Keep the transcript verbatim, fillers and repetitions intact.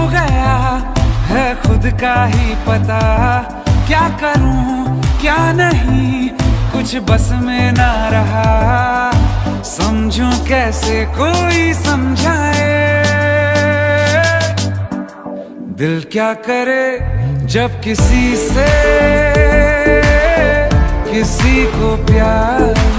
गया है खुद का ही पता, क्या करूं क्या नहीं कुछ बस में ना रहा, समझूं कैसे कोई समझाए। दिल क्या करे जब किसी से किसी को प्यार